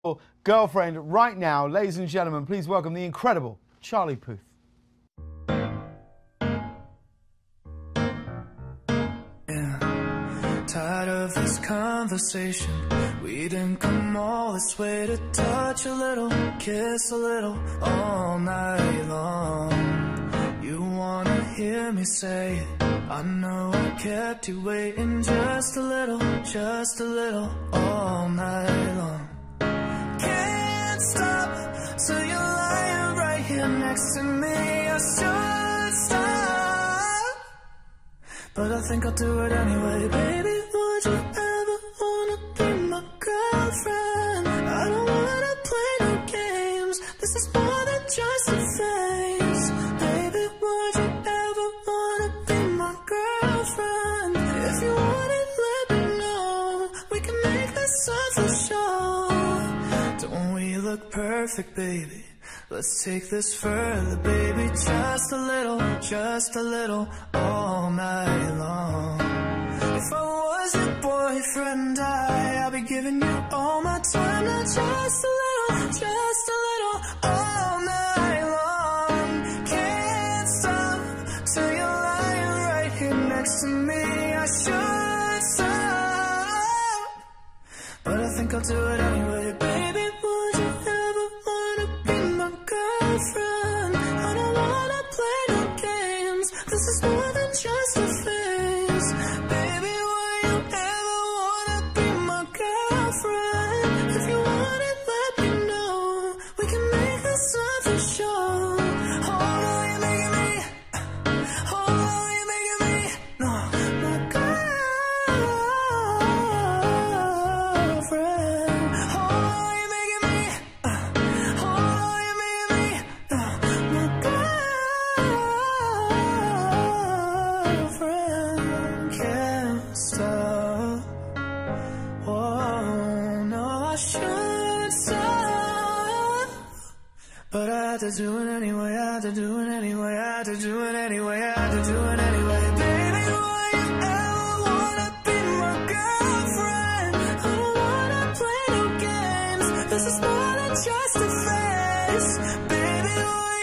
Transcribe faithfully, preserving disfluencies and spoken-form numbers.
girlfriend right now. Ladies and gentlemen, please welcome the incredible Charlie Puth. Yeah. Tired of this conversation. We didn't come all this way to touch a little, kiss a little, all night long. You wanna hear me say it? I know I kept you waiting just a little, just a little, all night long. Can't stop till you're lying right here next to me. I should stop, but I think I'll do it anyway. Baby, would you ever wanna be my girlfriend? I don't wanna play no games. This is more than just a phase. Baby, would you ever wanna be my girlfriend? If you want it, let me know. We can make this something sure. Don't we look perfect, baby? Let's take this further, baby. Just a little, just a little, all night long. If I was your boyfriend, I, I'll be giving you all my time. Not just a little, just a little, all night long. Can't stop till you're lying right here next to me. I should stop, but I think I'll do it anyway. Baby, would you ever wanna be my girlfriend? I don't wanna play no games. This is more than just a phase. Baby, would you ever wanna be my girlfriend? If you want it, let me know. We can make this something sure. Hold on, you're making me. Hold on, you're making me. No, my girlfriend. Hold on, you're making me. Hold on, you're making me. No, my girlfriend. Can't stop. Whoa, no, I should stop, but I had to do it anyway. I had to do it anyway. I had to do it anyway. I had to do it anyway. Baby, would you ever wanna be my girlfriend? I don't wanna play no games. This is more than just a phase. Baby, would